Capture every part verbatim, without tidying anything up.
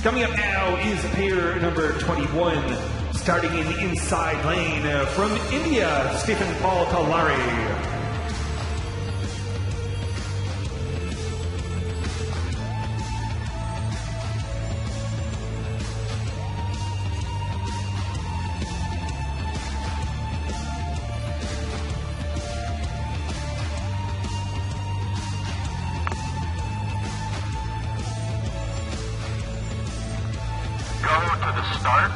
Coming up now is pair number twenty-one, starting in the inside lane uh, from India, Stephen Paul Kalari. Go to the start.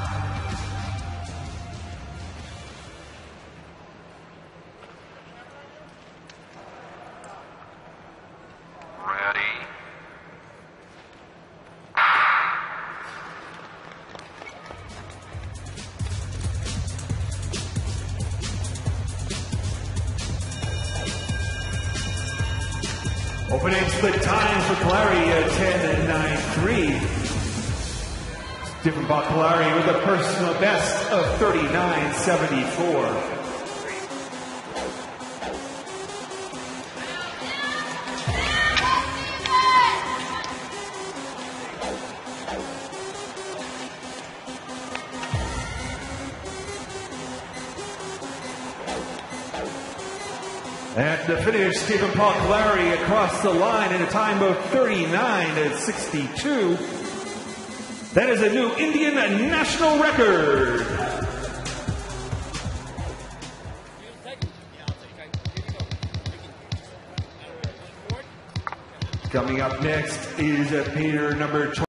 Ready. Opening split time for Kalari, ten nine three. Stephen Paul Kalari with a personal best of thirty-nine seventy-four. At the finish, Stephen Paul Kalari across the line in a time of thirty-nine sixty-two. That is a new Indian national record. Coming up next is pair number